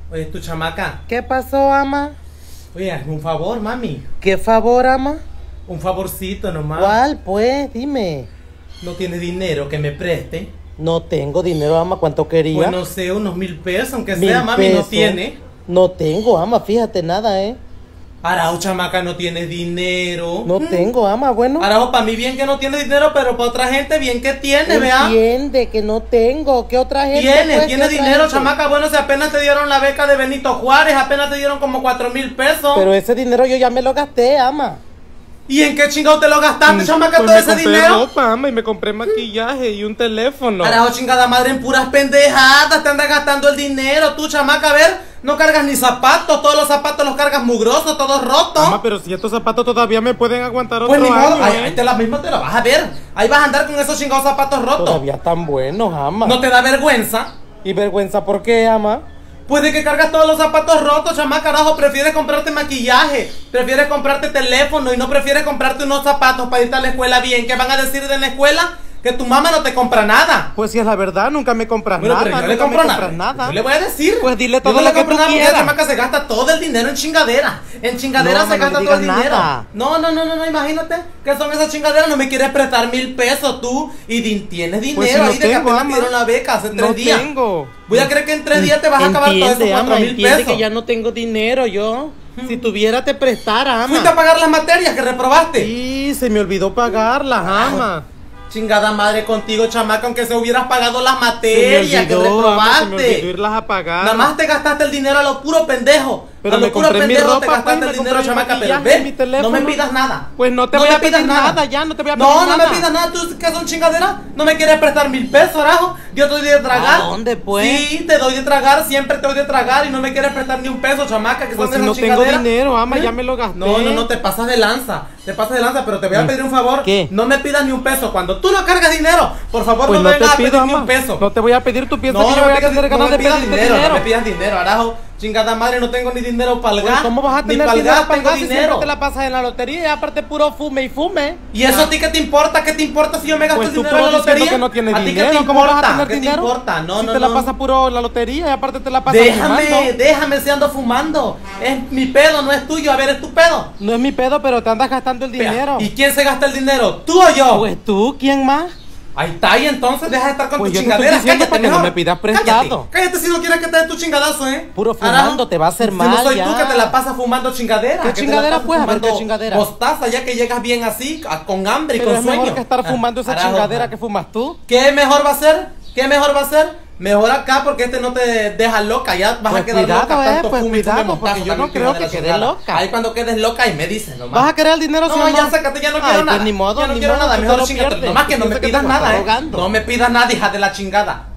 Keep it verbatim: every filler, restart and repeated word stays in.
Oye, tu chamaca. ¿Qué pasó, ama? Oye, hazme un favor, mami. ¿Qué favor, ama? Un favorcito nomás. ¿Cuál, pues? Dime. ¿No tienes dinero que me preste? No tengo dinero, ama. ¿Cuánto quería? Pues no sé, unos mil pesos, aunque Mil sea, mami, no pesos. tiene. No tengo, ama. Fíjate, nada, ¿eh? Arao, chamaca, no tienes dinero. No Mm. tengo, ama. Bueno. Arao, para mí bien que no tiene dinero, pero para otra gente bien que tiene, vea. Entiende que no tengo. ¿Qué otra gente? Tiene, pues? tiene ¿Qué otra dinero, gente? chamaca. Bueno, si apenas te dieron la beca de Benito Juárez, apenas te dieron como cuatro mil pesos. Pero ese dinero yo ya me lo gasté, ama. ¿Y en qué chingado te lo gastaste, chamaca, Pues todo me ese compré dinero? ropa, ama, y me compré maquillaje y un teléfono. Carajo, chingada madre, en puras pendejadas te andas gastando el dinero. Tú, chamaca, a ver, no cargas ni zapatos. Todos los zapatos los cargas mugrosos, todos rotos. Ama, pero si estos zapatos todavía me pueden aguantar otro Pues ni modo, año, ahí, ¿eh? ahí te la misma te la vas a ver. Ahí vas a andar con esos chingados zapatos rotos. Todavía están buenos, ama. ¿No te da vergüenza? ¿Y vergüenza por qué, ama? Pues de que cargas todos los zapatos rotos, chamaca, carajo, prefieres comprarte maquillaje, prefieres comprarte teléfono y no prefieres comprarte unos zapatos para irte a la escuela bien. ¿Qué van a decir de la escuela? Que tu mamá no te compra nada. Pues si es la verdad, nunca me compras Bueno, nada. pero yo le nunca compro me nada. compras nada. Yo le voy a decir. Pues dile Yo todo no lo le que compro tú nada porque quieras. esa chamaca se gasta todo el dinero en chingadera. En chingadera No, se no gasta me todo el digas dinero. nada. No, no, no, no, no, imagínate que son esas chingaderas. No me quieres prestar mil pesos tú y di- tienes dinero Pues si no ahí de que tengo, apenas ama. te dieron la beca hace tres No días. tengo. Voy a creer que en tres días te vas a acabar todos esos Entiende, cuatro ama, mil entiende pesos. que ya no tengo dinero yo. Si tuviera te prestara, ama. Fuiste a pagar las materias que reprobaste. Sí, se me olvidó pagarlas, ama. Chingada madre contigo, chamaca, aunque se hubieras pagado las Se me materias que olvidó, ama, se me olvidó reprobaste. irlas a pagar. Nada más te gastaste el dinero a lo puro pendejo. Pero a lo me puro compré mi pendejo te ropa, gastaste pues, el me dinero, compré mi chamaca, pero maquillaje, mi ven, teléfono. no me pidas nada. Pues no te No voy me a pedir pidas nada. nada, ya no te voy a pedir No, nada. no me pidas nada. ¿Tú qué son chingaderas? ¿No me quieres prestar mil pesos, arajo? Yo te doy de tragar. ¿A dónde, pues? Sí, te doy de tragar, siempre te doy de tragar y no me quieres prestar ni un peso, chamaca, que Pues son si esas no tengo chingaderas. dinero, ama, ¿Eh? ya me lo gasté. No, no, no, te pasas de lanza. Te pasas de lanza, pero te voy a pedir un favor. ¿Qué? No me pidas ni un peso. Cuando tú no cargas dinero, por favor, Pues no no me te vengas a pido, pedir ni ama. un peso. No te voy a pedir, tú piensas No, que yo no voy me a pidas, tener no ganas me de pidas pedirte dinero, dinero. no me pidas dinero, arajo. Chingada madre, no tengo ni dinero para el Pues, gas. ¿cómo vas a Ni tener pa'l dinero gas para tengo gas si siempre dinero. te la pasas en la lotería y aparte puro fume y fume? ¿Y eso a ti qué te importa? ¿Qué te importa si yo me gasto Pues el tú dinero en la puro diciendo lotería? que no tienes ¿A ti dinero, qué te ¿cómo vas a importa? tener ¿Qué dinero? te importa? No, si no, te no. la pasas puro la lotería y aparte te la pasas Déjame, fumando. déjame si ando fumando. Es mi pedo, no es tuyo. A ver, es tu pedo. No es mi pedo, pero te andas gastando el dinero. ¿Y quién se gasta el dinero? ¿Tú o yo? Pues tú, ¿quién más? Ahí está, y entonces deja de estar con Pues tu yo te estoy chingadera. diciendo Cállate para que no mejor. me pidas prestado. Cállate, cállate si no quieres que te dé tu chingadazo, ¿eh? Puro fumando, Arajo, te va a hacer si mal no soy ya. tú que te la pasas fumando chingadera. ¿Qué que te la chingadera, pasas pues? A ver, fumando ¿qué chingadera? Mostaza, ya que llegas bien así, a- con hambre y Pero con es sueño. mejor que estar fumando esa Arajo, chingadera que fumas tú. ¿Qué mejor va a ser? ¿Qué mejor va a ser? Mejor acá porque este no te deja loca, ya vas Pues a quedar cuidado, loca eh, tanto pues fume y fume cuidado, mostaza porque yo no también, creo hija de que la quedes chingada. loca. Ahí cuando quedes loca y me dices nomás. ¿Vas a querer el dinero No, si ya no? sácate, ya no Ay, quiero pues nada. ni modo, ya no ni quiero modo, nada, tú mejor te lo chingate. pierdes. Nomás que no me Piensa que pidas te nada, estás eh. rogando. No me pidas nada, hija de la chingada.